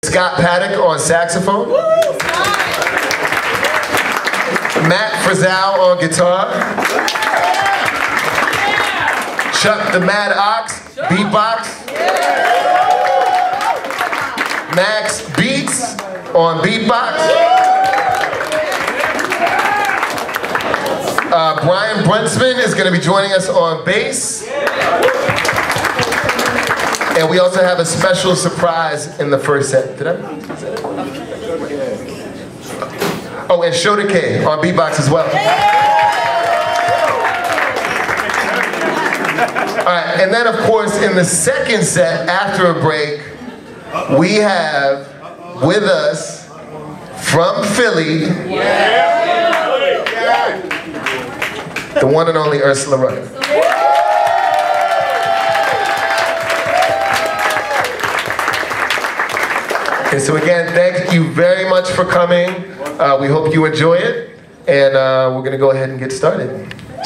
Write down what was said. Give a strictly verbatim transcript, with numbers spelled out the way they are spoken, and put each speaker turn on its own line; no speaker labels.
Scott Paddock on saxophone. Matt Frizzell on guitar. Chuck the Mad Ox, beatbox. Max Beats on beatbox. Uh, Brian Brunsman is going to be joining us on bass. And we also have a special surprise in the first set. Did I? Oh, and Shota K on beatbox as well. Alright, and then of course in the second set, after a break, we have with us from Philly, the one and only Ursula Rucker. Okay, so again, thank you very much for coming. Uh, we hope you enjoy it, and uh, we're going to go ahead and get started.